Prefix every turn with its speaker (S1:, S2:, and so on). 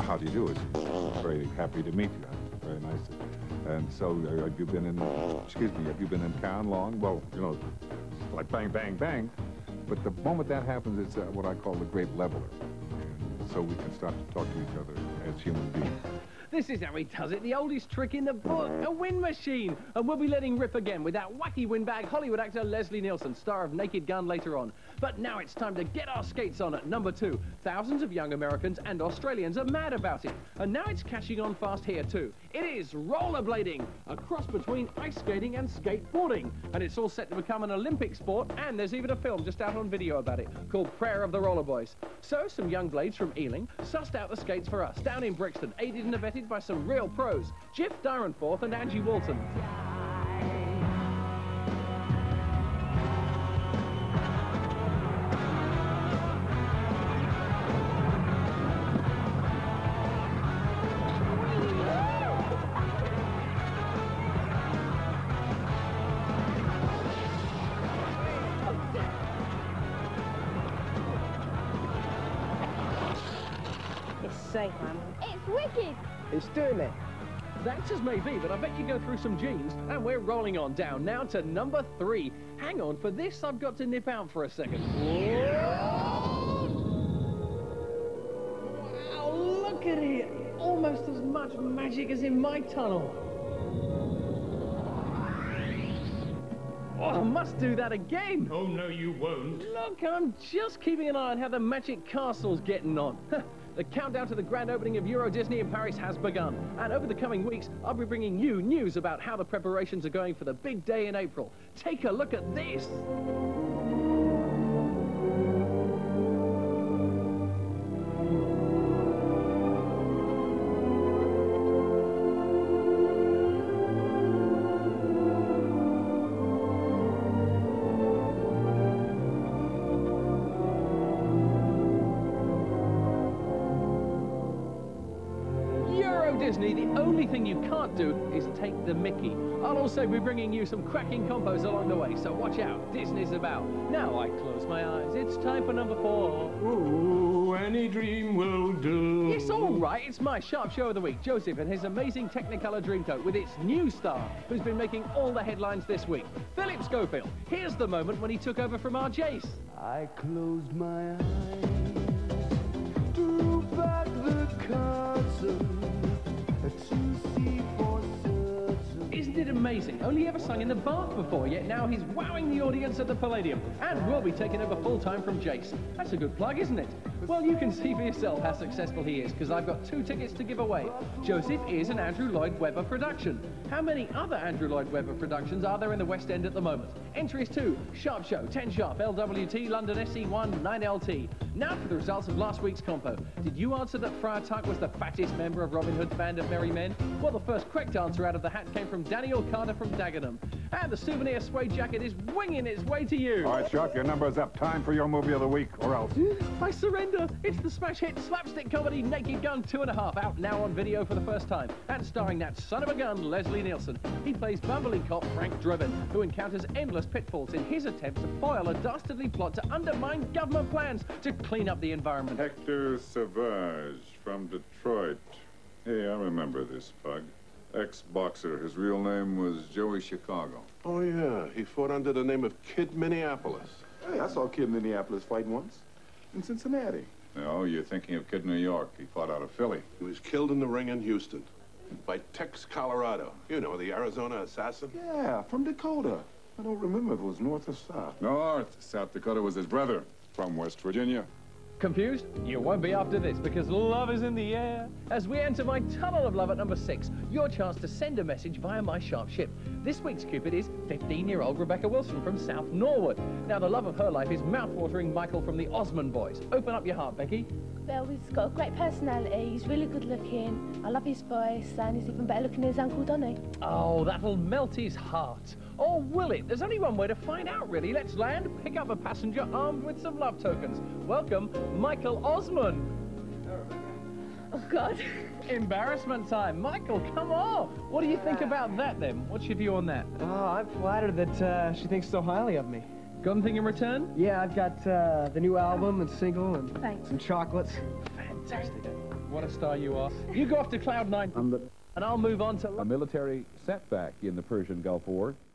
S1: How do you do? It's very happy to meet you. Very nice. And so, have you been in, have you been in town long? Well, you know, like bang, bang, bang. But the moment that happens, it's what I call the great leveler. And so we can start to talk to each other as human beings.
S2: This is how he does it, the oldest trick in the book, a wind machine. And we'll be letting rip again with that wacky windbag Hollywood actor Leslie Nielsen, star of Naked Gun later on. But now it's time to get our skates on at number 2. Thousands of young Americans and Australians are mad about it. And now it's catching on fast here too. It is rollerblading, a cross between ice skating and skateboarding. And it's all set to become an Olympic sport, and there's even a film just out on video about it, called Prayer of the Roller Boys. So some young blades from Ealing sussed out the skates for us, down in Brixton, aided and abetted by some real pros, Jiff Dyrenforth and Angie Walton.
S3: It's safe, man.
S4: It's wicked.
S3: It's doing it.
S2: That's as may be, but I bet you go through some genes, and we're rolling on down now to number 3. Hang on, for this I've got to nip out for a second. Wow, look at it! Almost as much magic as in my tunnel. Oh, I must do that again.
S5: Oh, no, you won't.
S2: Look, I'm just keeping an eye on how the Magic Castle's getting on. The countdown to the grand opening of EuroDisney in Paris has begun. And over the coming weeks, I'll be bringing you news about how the preparations are going for the big day in April. Take a look at this. Disney, the only thing you can't do is take the mickey. I'll also be bringing you some cracking combos along the way, so watch out. Disney's about. Now I close my eyes. It's time for number 4.
S5: Ooh, any dream will do.
S2: It's all right. It's my sharp show of the week. Joseph and his amazing Technicolor Dreamcoat with its new star, who's been making all the headlines this week. Philip Schofield. Here's the moment when he took over from our Jace.
S6: I closed my eyes, drew back the curtain.
S2: Isn't it amazing? Only ever sung in the bath before, yet now he's wowing the audience at the Palladium. And we'll be taking over full-time from Jace. That's a good plug, isn't it? Well, you can see for yourself how successful he is, because I've got 2 tickets to give away. Joseph is an Andrew Lloyd Webber production. How many other Andrew Lloyd Webber productions are there in the West End at the moment? Entries 2, Sharp Show, 10 Sharp, LWT, London SE1, 9LT. Now for the results of last week's compo. Did you answer that Friar Tuck was the fattest member of Robin Hood's band of merry men? Well, the first correct answer out of the hat came from Daniel Carter from Dagenham. And the souvenir suede jacket is winging its way to you.
S1: All right, Chuck, your number's up. Time for your movie of the week, or else.
S2: I surrender. It's the smash hit slapstick comedy Naked Gun 2.5, out now on video for the first time, and starring that son of a gun, Leslie Nielsen. He plays bumbling cop Frank Driven, who encounters endless pitfalls in his attempt to foil a dastardly plot to undermine government plans to clean up the environment.
S7: Hector Savage from Detroit. Hey, I remember this pug. Ex-boxer. His real name was Joey Chicago.
S8: Oh, yeah. He fought under the name of Kid Minneapolis.
S9: Hey, I saw Kid Minneapolis fight once in Cincinnati.
S7: No, you're thinking of Kid New York. He fought out of Philly.
S8: He was killed in the ring in Houston by Tex Colorado. You know, the Arizona assassin.
S9: Yeah, from Dakota. I don't remember if it was north or south.
S7: North. South Dakota was his brother from West Virginia.
S2: Confused? You won't be after this, because love is in the air. As we enter my tunnel of love at number 6, your chance to send a message via my sharp ship. This week's Cupid is 15-year-old Rebecca Wilson from South Norwood. Now, the love of her life is mouth-watering Michael from the Osmond Boys. Open up your heart, Becky.
S4: Well, he's got a great personality, he's really good looking, I love his voice, and he's even better looking than his Uncle Donny.
S2: Oh, that'll melt his heart. Or will it? There's only one way to find out, really. Let's land, pick up a passenger armed with some love tokens. Welcome, Michael Osmond.
S4: Oh, God.
S2: Embarrassment time. Michael, come on. What do you think about that, then? What's your view on that?
S3: Oh, I'm flattered that she thinks so highly of me.
S2: Got anything in return?
S3: Yeah, I've got the new album and single and
S4: Thanks.
S3: some chocolates.
S2: Fantastic. What a star you are. You go off to Cloud 9, and I'll move on to
S10: a military setback in the Persian Gulf War.